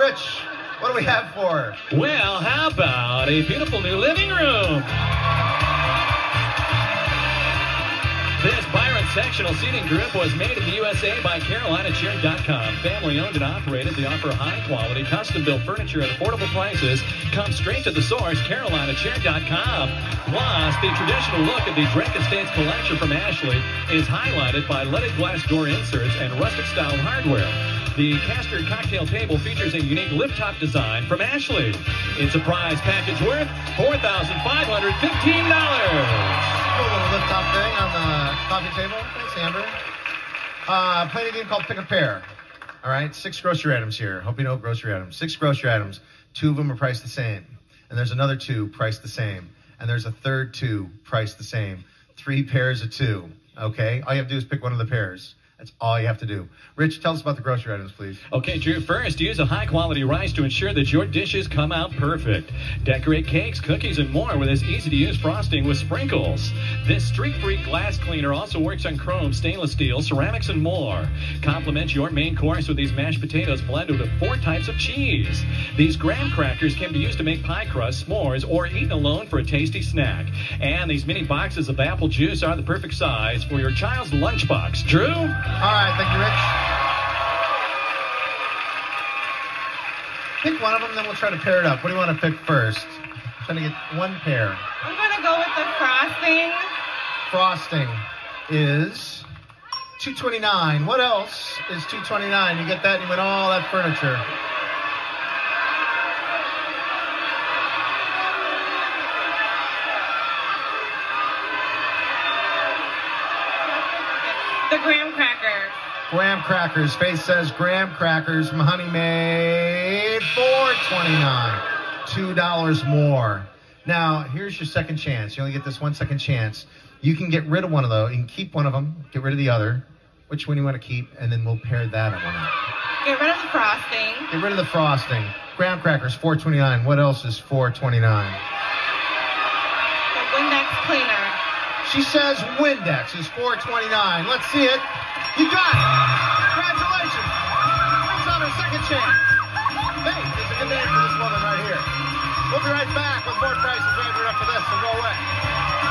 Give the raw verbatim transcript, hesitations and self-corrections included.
Rich, what do we have for her? Well, how about a beautiful new living room? This Byron sectional seating group was made in the U S A by Carolina Chair dot com. Family owned and operated. They offer high quality, custom built furniture at affordable prices. Come straight to the source, Carolina Chair dot com. Plus, the traditional look of the Drake Estates collection from Ashley is highlighted by leaded glass door inserts and rustic style hardware. The Castor cocktail table features a unique lift-top design from Ashley. It's a prize package worth four thousand five hundred fifteen dollars. Cool little lift-top thing on the coffee table. Thanks, Amber. Uh, playing a game called Pick a Pair. All right, six grocery items here. Hope you know grocery items. Six grocery items. Two of them are priced the same. And there's another two priced the same. And there's a third two priced the same. Three pairs of two. Okay? All you have to do is pick one of the pairs. That's all you have to do. Rich, tell us about the grocery items, please. Okay, Drew. First, use a high-quality rice to ensure that your dishes come out perfect. Decorate cakes, cookies, and more with this easy-to-use frosting with sprinkles. This streak-free glass cleaner also works on chrome, stainless steel, ceramics, and more. Complement your main course with these mashed potatoes blended with four types of cheese. These graham crackers can be used to make pie crust, s'mores, or eaten alone for a tasty snack. And these mini boxes of apple juice are the perfect size for your child's lunchbox. Drew? All right, thank you, Rich. Pick one of them, then we'll try to pair it up. What do you want to pick first? Trying to get one pair. I'm going to go with the frosting. Frosting is two twenty-nine. What else is two twenty-nine? You get that, and you win all that furniture. The graham crackers. Graham crackers. Faith says graham crackers. Honey made four twenty-nine. Two dollars more. Now, here's your second chance. You only get this one second chance. You can get rid of one of those. You can keep one of them. Get rid of the other. Which one do you want to keep? And then we'll pair that one up. Get rid of the frosting. Get rid of the frosting. Graham crackers, four twenty-nine. What else is four twenty-nine? The Windex cleaner. She says Windex is four twenty-nine. Let's see it. You got it. Congratulations. Brings on her second chance. Faith is a good name for this woman right here. We'll be right back with more prices right after this, so go away.